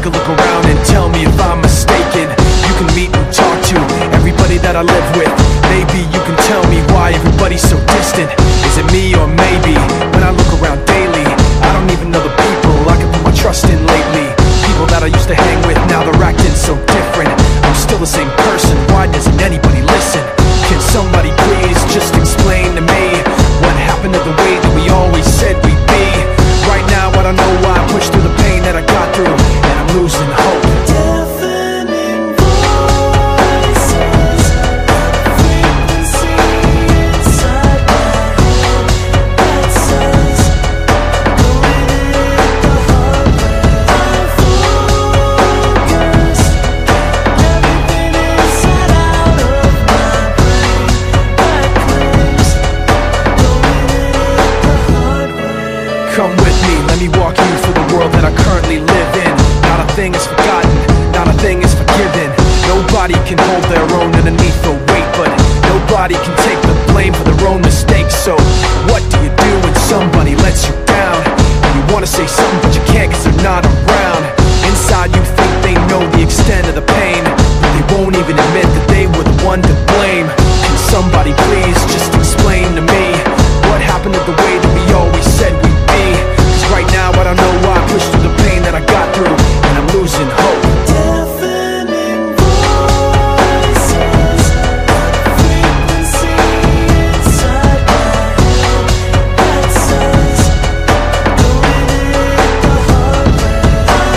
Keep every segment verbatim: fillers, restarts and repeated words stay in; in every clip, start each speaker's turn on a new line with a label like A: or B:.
A: a look around and tell me if I'm mistaken. You can meet and talk to everybody that I live with. Maybe you can tell me why everybody's so distant. Is it me or maybe when I look around daily, I don't even know the people I can put my trust in lately. People that I used to hang with, now they're acting so different. I'm still the same person, why doesn't anybody listen? Can somebody please just explain to me what happened to the way that we always said we'd be? Right now I don't know why I pushed through the pain that I got through, and I'm losing hope.
B: Deafening voices, frequency inside my head that says, go in it the hard way. I focus, everything inside out of my brain that claims, go in it the hard way.
A: Come with me, let me walk you through the world that I currently live in. Not a thing is forgotten, not a thing is forgiven. Nobody can hold their own underneath the weight, but nobody can take the blame for their own mistakes. So what do you do when somebody lets you down? And you wanna say something but you can't cause they're not around. Inside you think they know the extent of the pain, but they won't even admit that they were the one to blame. Can somebody please just explain to me what happened to the way that we always said we'd be? Cause right now I don't know why I pushed through the pain that I got through, and I'm losing hope.
B: Deafening voices, frequency inside my head that says, go in it the hard way. I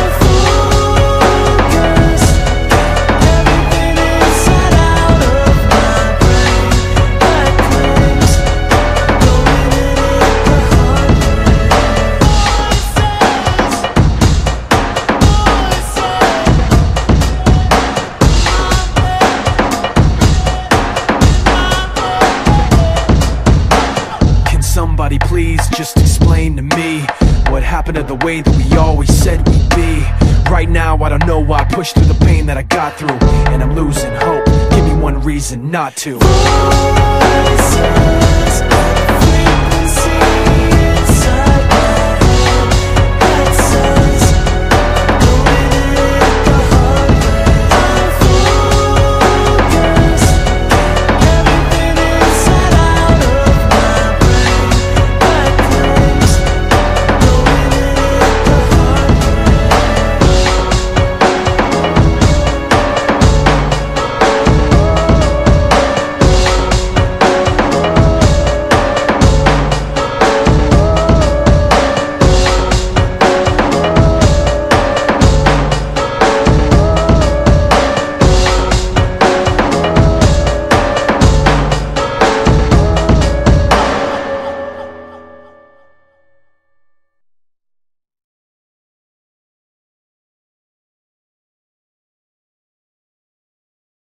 B: focus, everything inside out of my brain that claims, go in it the hard way.
A: Can somebody please just explain to me what happened to the way that we always said we'd be? Right now I don't know why I pushed through the pain that I got through, and I'm losing hope. Give me one reason not to.
B: Voices